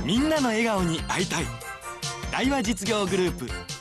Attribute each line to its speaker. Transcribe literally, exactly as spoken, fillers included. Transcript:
Speaker 1: みんなの笑顔に会いたい。大和実業グループ